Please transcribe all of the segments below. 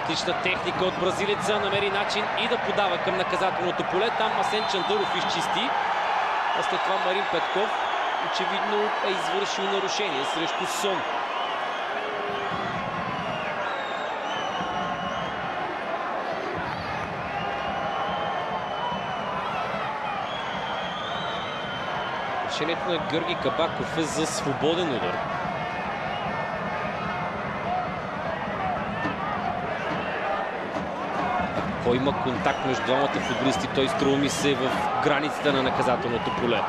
Отлична техника от бразилеца, намери начин и да подава към наказателното поле. Там Асен Чандъров изчисти. А след това Марин Петков очевидно е извършил нарушение срещу Сон. Решението на Георги Кабаков е за свободен удар. Ако има контакт между двамата футболисти, той струва ми се в границата на наказателното поле.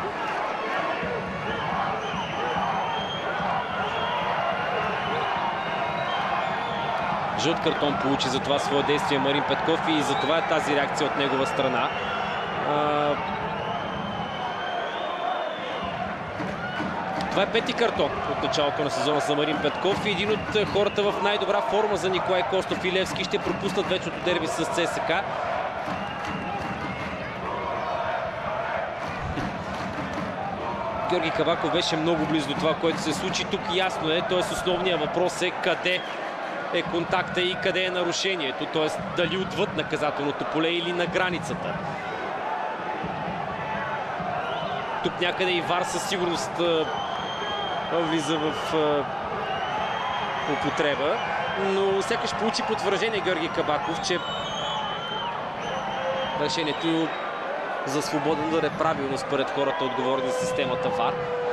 Жълт картон получи за това свое действие Марин Петков и за това е тази реакция от негова страна. Това е пети картон от началото на сезона за Марин Петков и един от хората в най-добра форма за Николай Костов и Левски ще пропуснат вечното дерби с ЦСКА. Георги Кабаков беше много близо до това, което се случи. Тук ясно е, т.е. основният въпрос е къде е контакта и къде е нарушението, т.е. дали отвъд наказателното поле или на границата. Тук някъде и ВАР със сигурност влиза в употреба, но сякаш получи потвърждение Георги Кабаков, че решението за свободен удар е правилно според хората, отговорни за системата ВАР.